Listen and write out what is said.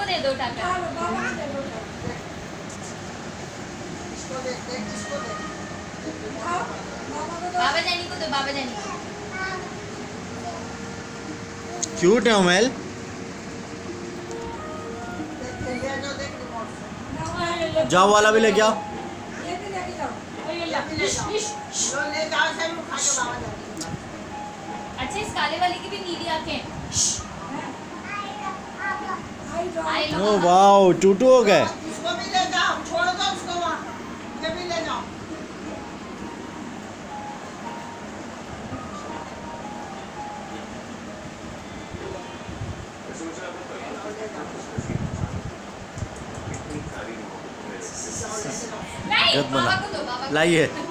दे दो उठाकर। बाबा जानी को दो, बाबा जानी को। क्यूट है उमेल। जाओ वाला भी लेके आओ। अच्छा, इस काले वाले की भी नीली आंखें। ओ वाओ, टूटू हो गए। उसको भी ले जाओ, छोड़ दो उसको वहाँ, ये भी ले जाओ। नहीं, बाबा को दो, बाबा को। लाइए।